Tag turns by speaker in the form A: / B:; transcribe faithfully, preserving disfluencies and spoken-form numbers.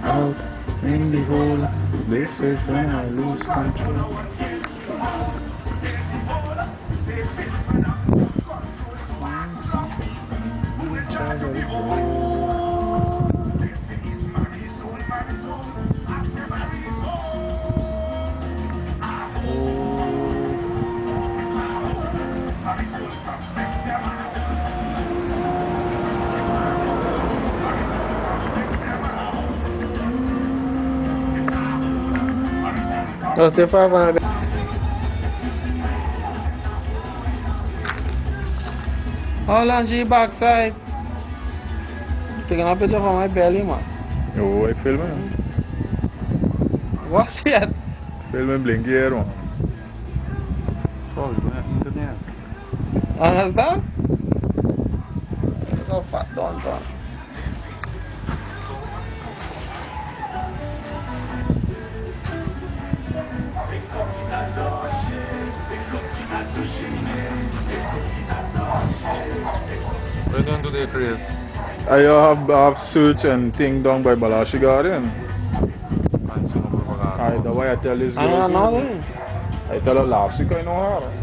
A: Out in the hole, this is when I lose control.
B: No, stay far from the Hold on, G backside. Taking a picture from my belly, man.
A: Oh, I filming.
B: What's it?
A: Filming blinky here, man.
C: Oh, you gonna eat it there?
B: Understand? Look how fat Don Don.
C: What you doing today, Chris?
A: I have, have search and thing done by Balashi Garden.
C: And some of
A: I, the way I tell this
B: I
A: girl.
B: don't know.
A: I tell her last week I know her.